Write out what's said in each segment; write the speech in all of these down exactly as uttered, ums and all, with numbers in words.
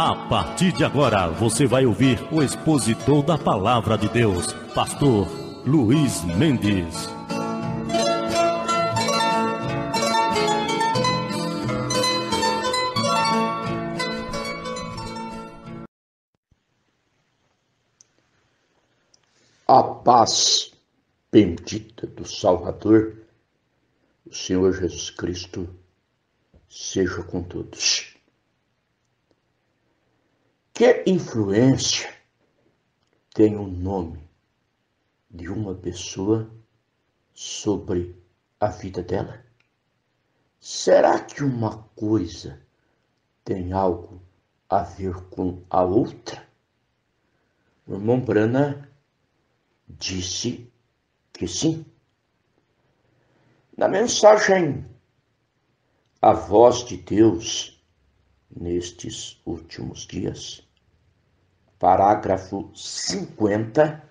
A partir de agora, você vai ouvir o expositor da Palavra de Deus, Pastor Luiz Mendes. A paz bendita do Salvador, o Senhor Jesus Cristo, seja com todos. Que influência tem o nome de uma pessoa sobre a vida dela? Será que uma coisa tem algo a ver com a outra? O irmão Branham disse que sim. Na mensagem A Voz de Deus nestes últimos dias, parágrafo cinquenta,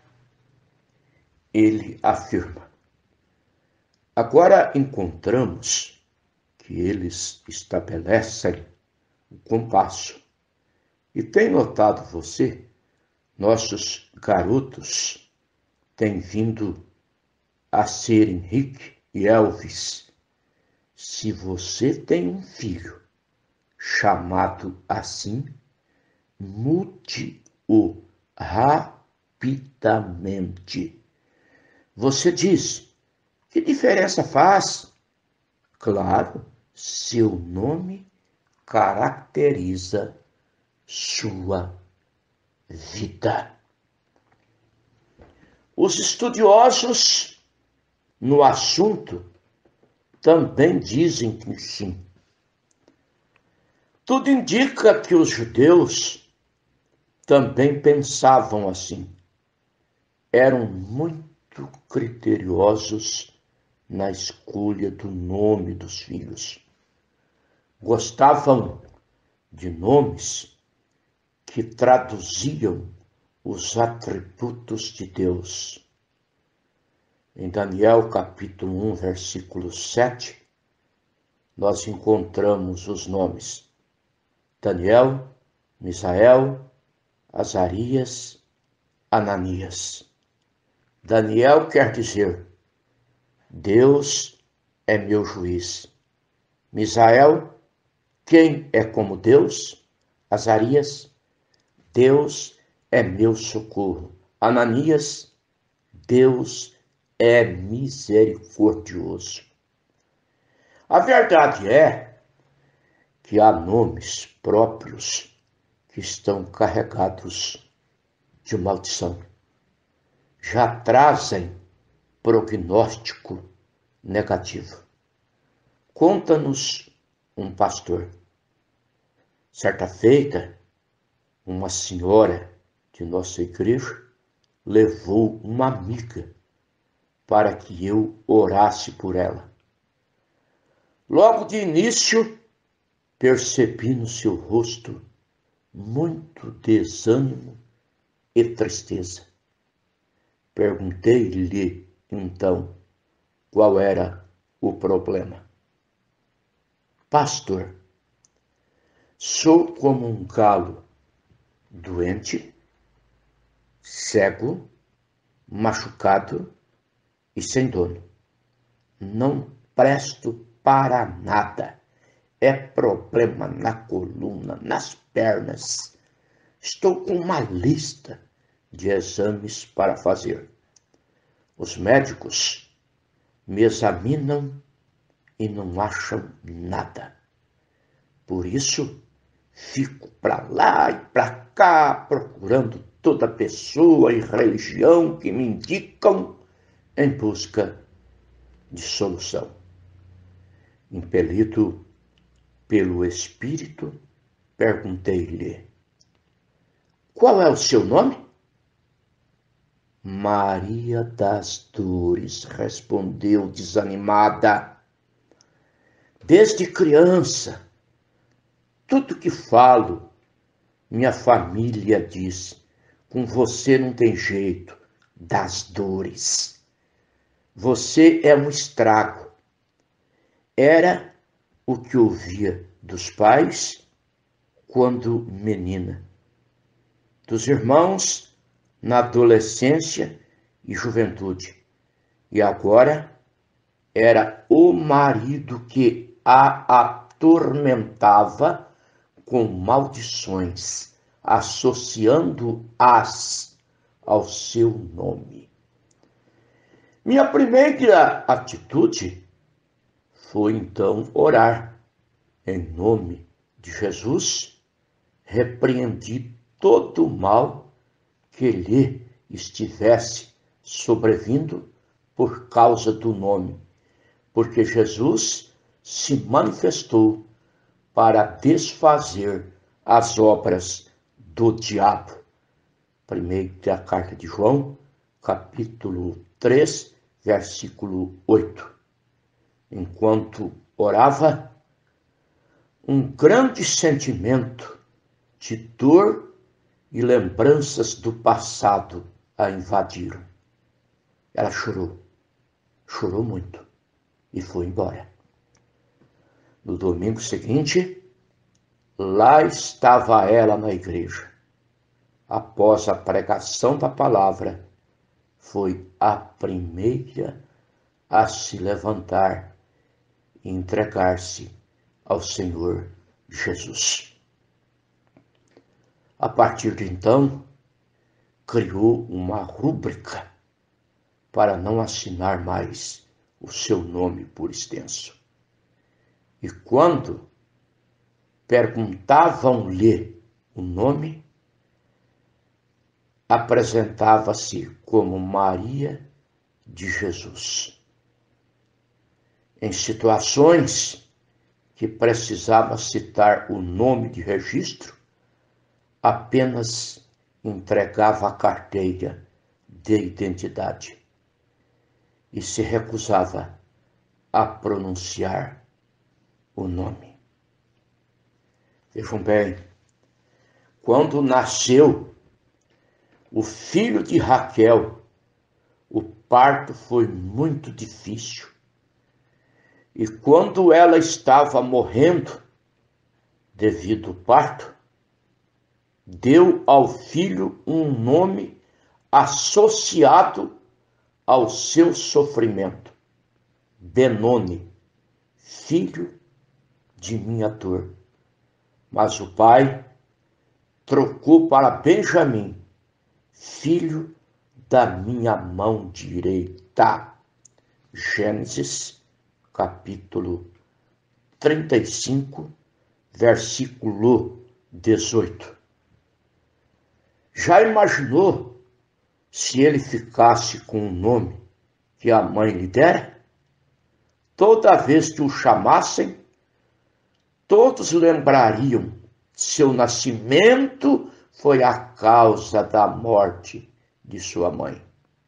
ele afirma: agora encontramos que eles estabelecem o compasso. E tem notado você, nossos garotos têm vindo a serem Rick e Elvis. Se você tem um filho chamado assim, mude-o rapidamente. Você diz: que diferença faz? Claro, seu nome caracteriza sua vida. Os estudiosos no assunto também dizem que sim. Tudo indica que os judeus também pensavam assim. Eram muito criteriosos na escolha do nome dos filhos. Gostavam de nomes que traduziam os atributos de Deus. Em Daniel capítulo um, versículo sete, nós encontramos os nomes Daniel, Misael, Azarias, Ananias. Daniel quer dizer: Deus é meu juiz. Misael, quem é como Deus? Azarias, Deus é meu socorro. Ananias, Deus é misericordioso. A verdade é que há nomes próprios que estão carregados de maldição. Já trazem prognóstico negativo. Conta-nos um pastor. Certa feita, uma senhora de nossa igreja levou uma amiga para que eu orasse por ela. Logo de início, percebi no seu rosto muito desânimo e tristeza. Perguntei-lhe, então, qual era o problema. Pastor, sou como um galo doente, cego, machucado e sem dono. Não presto para nada. É problema na coluna, nas pernas. Estou com uma lista de exames para fazer. Os médicos me examinam e não acham nada. Por isso, fico para lá e para cá, procurando toda pessoa e religião que me indicam em busca de solução. Impelido pelo Espírito, perguntei-lhe: qual é o seu nome? Maria das Dores, respondeu desanimada. Desde criança, tudo que falo, minha família diz: com você não tem jeito, das dores. Você é um estrago. Era o que ouvia dos pais quando menina, dos irmãos na adolescência e juventude, e agora era o marido que a atormentava com maldições, associando-as ao seu nome. Minha primeira atitude foi então orar. Em nome de Jesus, repreendi todo o mal que lhe estivesse sobrevindo por causa do nome, porque Jesus se manifestou para desfazer as obras do diabo. Primeira carta de João, capítulo três, versículo oito. Enquanto orava, um grande sentimento de dor e lembranças do passado a invadiram. Ela chorou, chorou muito e foi embora. No domingo seguinte, lá estava ela na igreja. Após a pregação da palavra, foi a primeira a se levantar e entregar-se ao Senhor Jesus. A partir de então, criou uma rúbrica para não assinar mais o seu nome por extenso. E quando perguntavam-lhe o nome, apresentava-se como Maria de Jesus. Em situações que precisava citar o nome de registro, apenas entregava a carteira de identidade e se recusava a pronunciar o nome. Vejam bem, quando nasceu o filho de Raquel, o parto foi muito difícil. E quando ela estava morrendo devido ao parto, deu ao filho um nome associado ao seu sofrimento: Benoni, filho de minha dor. Mas o pai trocou para Benjamim, filho da minha mão direita. Gênesis, capítulo trinta e cinco, versículo dezoito. Já imaginou se ele ficasse com o nome que a mãe lhe dera? Toda vez que o chamassem, todos lembrariam: seu nascimento foi a causa da morte de sua mãe.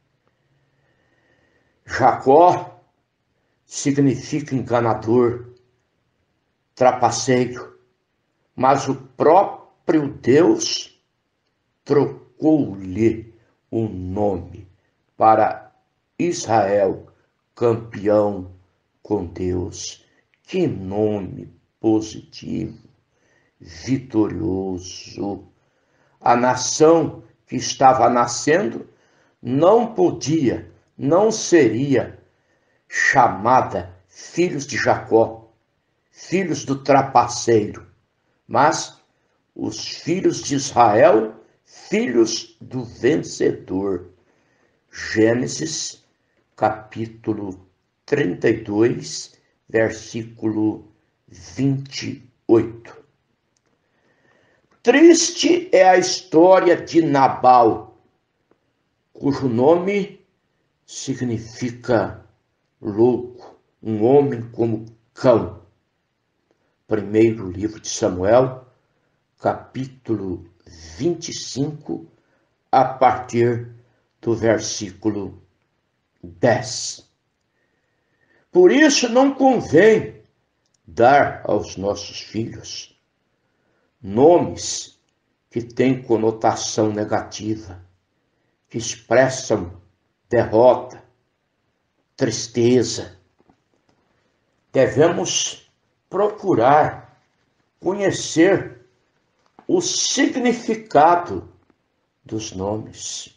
Jacó significa enganador, trapaceiro, mas o próprio Deus trocou-lhe o nome para Israel, campeão com Deus. Que nome positivo, vitorioso. A nação que estava nascendo não podia, não seria chamada filhos de Jacó, filhos do trapaceiro, mas os filhos de Israel, filhos do vencedor. Gênesis, capítulo trinta e dois, versículo vinte e oito. Triste é a história de Nabal, cujo nome significa louco, um homem como cão. Primeiro livro de Samuel, capítulo vinte e cinco, a partir do versículo dez. Por isso não convém dar aos nossos filhos nomes que têm conotação negativa, que expressam derrota, tristeza. Devemos procurar conhecer o significado dos nomes.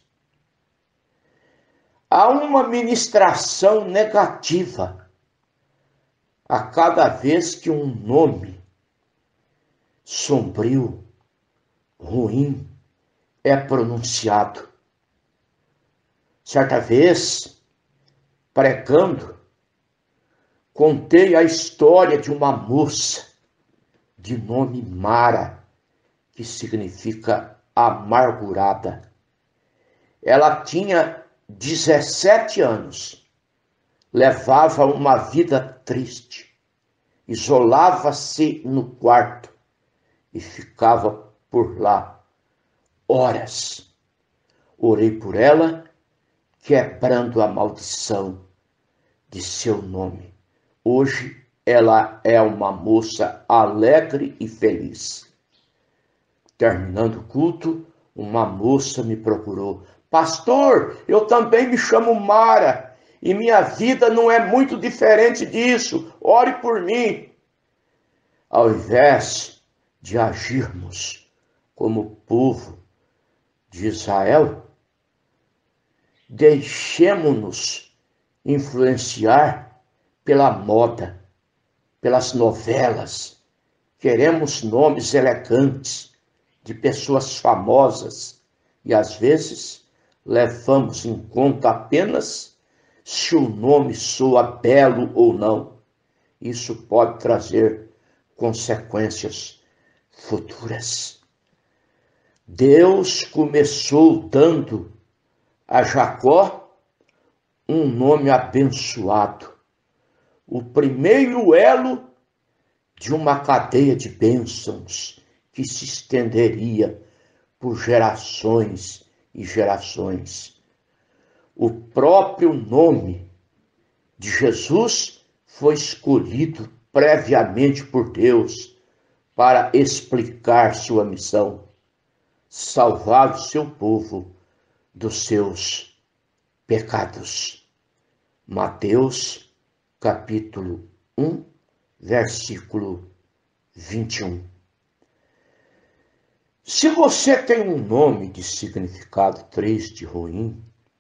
Há uma ministração negativa a cada vez que um nome sombrio, ruim, é pronunciado. Certa vez, pregando, contei a história de uma moça de nome Mara, que significa amargurada. Ela tinha dezessete anos, levava uma vida triste, isolava-se no quarto e ficava por lá horas. Orei por ela, quebrando a maldição de seu nome. Hoje ela é uma moça alegre e feliz. Terminando o culto, uma moça me procurou. Pastor, eu também me chamo Mara e minha vida não é muito diferente disso. Ore por mim. Ao invés de agirmos como povo de Israel, deixemo-nos influenciar pela moda, pelas novelas. Queremos nomes elegantes de pessoas famosas e às vezes levamos em conta apenas se o nome soa belo ou não. Isso pode trazer consequências futuras. Deus começou dando a Jacó um nome abençoado, o primeiro elo de uma cadeia de bênçãos que se estenderia por gerações e gerações. O próprio nome de Jesus foi escolhido previamente por Deus para explicar sua missão, salvar o seu povo dos seus pecados. Mateus, capítulo um, versículo vinte e um. Se você tem um nome de significado triste, ruim,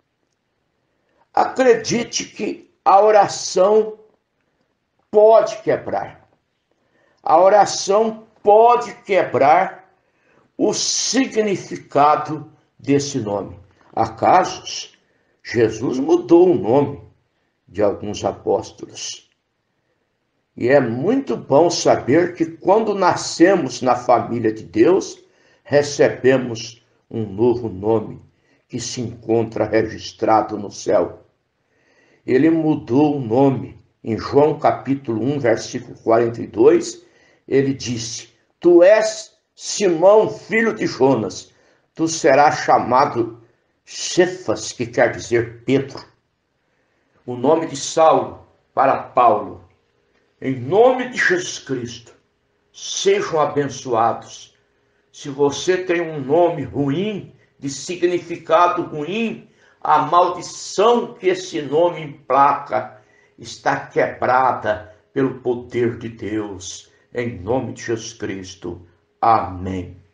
acredite que a oração pode quebrar. A oração pode quebrar o significado desse nome. Há casos, Jesus mudou o nome de alguns apóstolos. E é muito bom saber que quando nascemos na família de Deus, recebemos um novo nome que se encontra registrado no céu. Ele mudou o nome. Em João capítulo um, versículo quarenta e dois, ele disse: Tu és Simão, filho de Jonas, tu serás chamado Cefas, que quer dizer Pedro. O nome de Saulo para Paulo. Em nome de Jesus Cristo, sejam abençoados. Se você tem um nome ruim, de significado ruim, a maldição que esse nome emplaca está quebrada pelo poder de Deus. Em nome de Jesus Cristo. Amém.